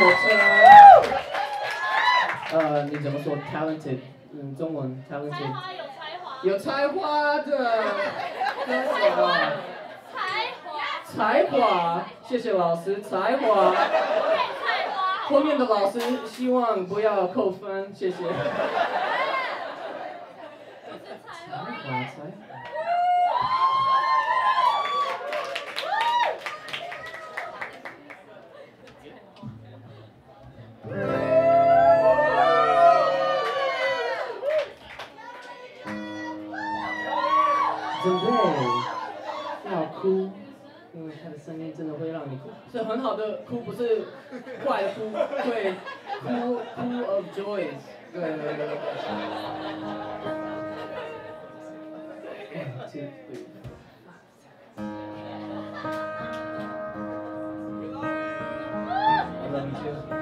你怎么说 talented？ 中文 talented。 有才华的歌手啊。才华， 谢谢老师，才华。后面的老师希望不要扣分，谢谢。才华。准备要哭，因为他的声音真的会让你哭，是很好的哭，不是坏的哭，会哭 of joy， 对。1, 2, 3. I love you too.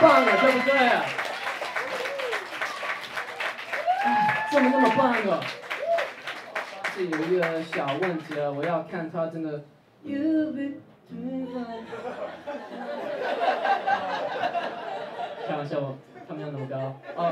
棒了，对不对？怎么那么棒啊？是有一个小问题了，我要看他真的。开玩笑，他没有那么高。哦，